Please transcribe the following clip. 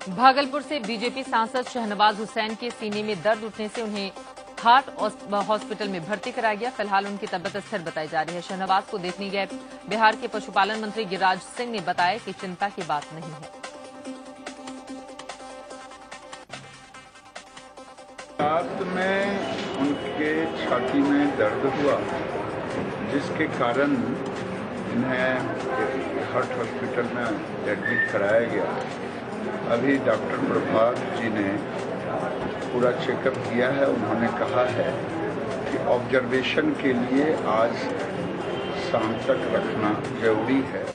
भागलपुर से बीजेपी सांसद शहनवाज हुसैन के सीने में दर्द उठने से उन्हें हार्ट हॉस्पिटल में भर्ती कराया गया। फिलहाल उनकी तबीयत स्थिर बताई जा रही है। शहनवाज को देखने गए बिहार के पशुपालन मंत्री गिरिराज सिंह ने बताया कि चिंता की बात नहीं है। रात में उनके छाती में दर्द हुआ, जिसके कारण इन्हें हार्ट हॉस्पिटल में एडमिट कराया गया। अभी डॉक्टर प्रभात जी ने पूरा चेकअप किया है। उन्होंने कहा है कि ऑब्जर्वेशन के लिए आज शाम तक रखना जरूरी है।